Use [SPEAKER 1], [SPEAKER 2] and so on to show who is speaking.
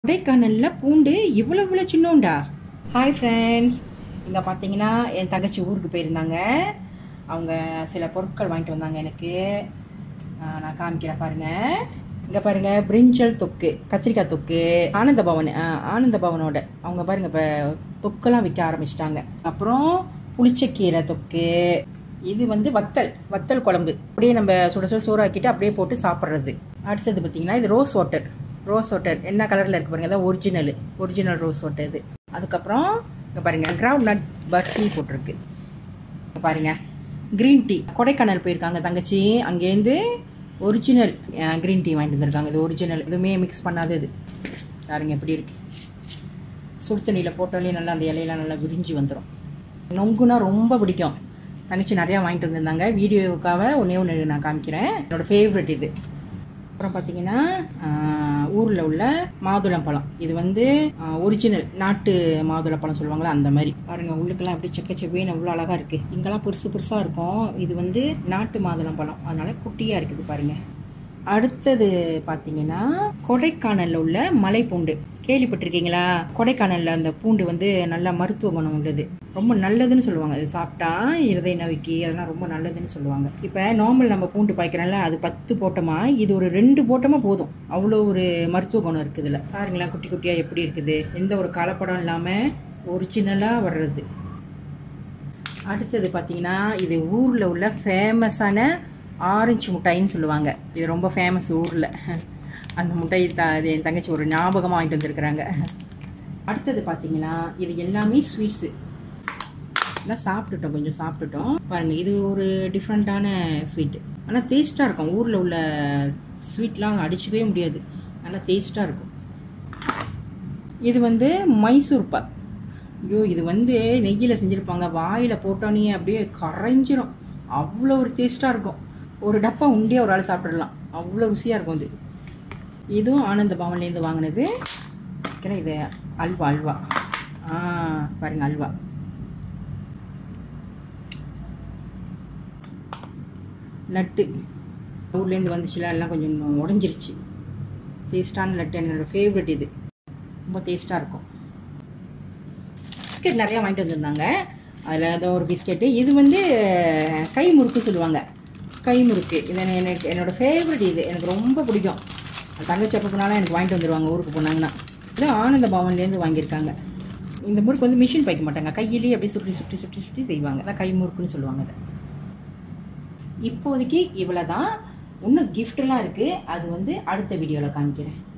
[SPEAKER 1] கொடைக்கானல்ல பூண்டு இவ்வளவு சின்னோண்டா. ஹாய் ஃப்ரெண்ட்ஸ், இங்கே பார்த்தீங்கன்னா என் தங்கச்சி ஊருக்கு போயிருந்தாங்க. அவங்க சில பொருட்கள் வாங்கிட்டு வந்தாங்க எனக்கு. நான் காமிக்கிறேன் பாருங்க. இங்கே பாருங்க, பிரிஞ்சல் தொக்கு, கத்திரிக்காய் தொக்கு, ஆனந்த பவனோட அவங்க பாருங்க இப்போ தொக்கெல்லாம் விற்க ஆரம்பிச்சிட்டாங்க. அப்புறம் புளிச்சக்கீரை தொக்கு, இது வந்து வத்தல் குழம்பு, அப்படியே நம்ம சுட சுட சோறாக்கிட்டு அப்படியே போட்டு சாப்பிட்றது. அடுத்தது பார்த்தீங்கன்னா இது ரோஸ் வாட்டர் என்ன கலரில் இருக்குது பாருங்கள், அதான் ஒரிஜினல் ரோஸ் வாட்டர் இது. அதுக்கப்புறம் இங்கே பாருங்கள், கிரவுண்ட் நட் பர்ஃபி போட்டிருக்கு. பாருங்கள், க்ரீன் டீ. கொடைக்கானல் போயிருக்காங்க தங்கச்சி, அங்கேருந்து ஒரிஜினல் க்ரீன் டீ வாங்கிட்டு வந்திருக்காங்க. இது ஒரிஜினல், எதுவுமே மிக்ஸ் பண்ணாது. இது பாருங்க எப்படி இருக்குது. சுடு தண்ணியில் போட்டாலே நல்லா அந்த இலையெல்லாம் நல்லா விரிஞ்சு வந்துடும். நொங்குனா ரொம்ப பிடிக்கும். தங்கச்சி நிறையா வாங்கிட்டு வந்திருந்தாங்க. வீடியோவுக்காக ஒன்று நான் காமிக்கிறேன். என்னோடய ஃபேவரெட் இது. அப்புறம் பார்த்தீங்கன்னா ஊரில் உள்ள மாதுளம்பழம். இது வந்து ஒரிஜினல் நாட்டு மாதுளப்பழம் சொல்லுவாங்களா, அந்த மாதிரி. பாருங்கள், உள்ளுக்கெல்லாம் அப்படி செக்கச்செவ்வேன்னு அவ்வளோ அழகாக இருக்குது. இங்கெல்லாம் பெருசாக இருக்கும். இது வந்து நாட்டு மாதுளம்பழம், அதனால குட்டியாக இருக்குது பாருங்கள். அடுத்தது பார்த்தீங்கன்னா கொடைக்கானலில் உள்ள மலைப்பூண்டு. கேள்விப்பட்டிருக்கீங்களா? கொடைக்கானலில் அந்த பூண்டு வந்து நல்லா மருத்துவ குணம் உள்ளது, ரொம்ப நல்லதுன்னு சொல்லுவாங்க. அது சாப்பிட்டா இருதய நோய்க்கு அதெல்லாம் ரொம்ப நல்லதுன்னு சொல்லுவாங்க. இப்போ நார்மல் நம்ம பூண்டு பாய்க்கிறோம்ல, அது 10 போட்டோமா, இது ஒரு 2 போட்டோமா போதும். அவ்வளோ ஒரு மருத்துவ குணம் இருக்குது இதில். பாருங்களேன் குட்டி குட்டியாக எப்படி இருக்குது. எந்த ஒரு கலப்படம் இல்லாமல் ஒரிஜினலாக வர்றது. அடுத்தது பார்த்தீங்கன்னா இது ஊரில் உள்ள ஃபேமஸான ஆரஞ்சு முட்டாயின்னு சொல்லுவாங்க. இது ரொம்ப ஃபேமஸ் ஊரில். அந்த முட்டையை என் தங்கச்சி ஒரு ஞாபகமாக வாங்கிட்டு வந்திருக்கிறாங்க. அடுத்தது பார்த்தீங்கன்னா இது எல்லாமே ஸ்வீட்ஸு. எல்லாம் கொஞ்சம் சாப்பிட்டுட்டோம். பாருங்கள், இது ஒரு டிஃப்ரெண்ட்டான ஸ்வீட்டு, ஆனால் டேஸ்ட்டாக இருக்கும். ஊரில் உள்ள ஸ்வீட்லாம் அடிச்சுக்கவே முடியாது, நல்லா டேஸ்ட்டாக இருக்கும். இது வந்து மைசூர் பாக். ஐயோ, இது வந்து நெய்யில் செஞ்சுருப்பாங்க. வாயில் போட்டோன்னே அப்படியே கரைஞ்சிரும். அவ்வளோ ஒரு டேஸ்ட்டாக இருக்கும். ஒரு டப்பா உண்டியாக ஒரு ஆள் சாப்பிட்றலாம், அவ்வளோ ருசியாக இருக்கும். இது இதுவும் ஆனந்த பவன்லேருந்து வாங்கினது. இது அல்வா. பாருங்கள், அல்வா. லட்டு ஊர்லேருந்து வந்துச்சுல, எல்லாம் கொஞ்சம் உடஞ்சிருச்சு. டேஸ்டான லட்டு என்னோடய ஃபேவரெட். இது ரொம்ப டேஸ்ட்டாக இருக்கும். பிஸ்கெட் நிறையா வாங்கிட்டு வந்திருந்தாங்க. அதில் ஏதோ ஒரு பிஸ்கெட்டு. இது வந்து கை முறுக்கு சொல்லுவாங்க. கை முறுக்கு இது என்னோடய ஃபேவரெட். இது எனக்கு ரொம்ப பிடிக்கும். தங்கச்சி அப்போ போனாலும் எனக்கு வாங்கிட்டு வந்துடுவாங்க ஊருக்கு போனாங்கன்னா. இது ஆனந்த பவன்லேருந்து வாங்கியிருக்காங்க. இந்த முறுக்கு வந்து மிஷின் பாய்க்க மாட்டாங்க, கையிலேயே அப்படியே சுற்றி செய்வாங்க. அதான் கை முறுக்குன்னு சொல்லுவாங்க. அதை இப்போதைக்கு இவ்வளோ தான். இன்னும் கிஃப்டெல்லாம் இருக்குது, அது வந்து அடுத்த வீடியோவில் காமிக்கிறேன்.